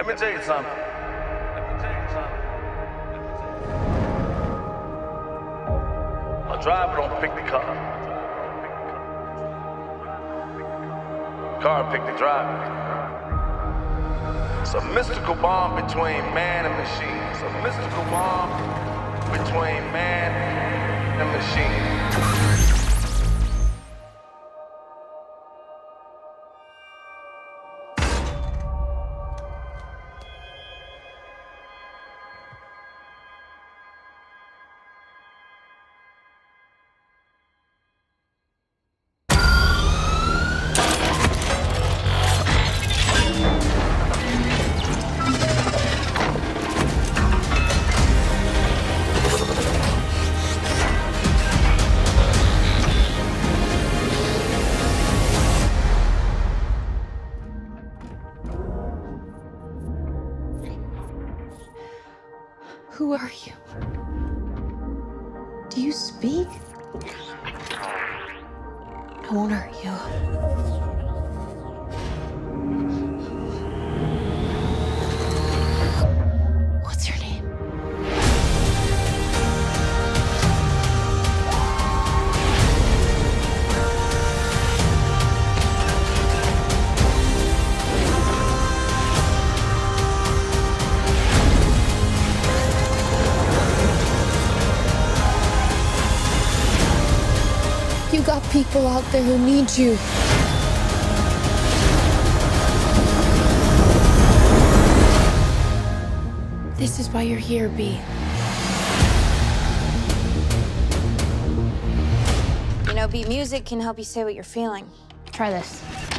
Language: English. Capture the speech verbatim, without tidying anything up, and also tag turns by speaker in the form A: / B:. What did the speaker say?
A: Let me tell you something. Let me tell you something. A driver don't pick the car. Car pick the driver. It's a mystical bond between man and machine. It's a mystical bond between man and machine.
B: Who are you? Do you speak? I won't hurt you. What's your name? You got people out there who need you. This is why you're here, B.
C: You know, beat music can help you say what you're feeling.
B: Try this.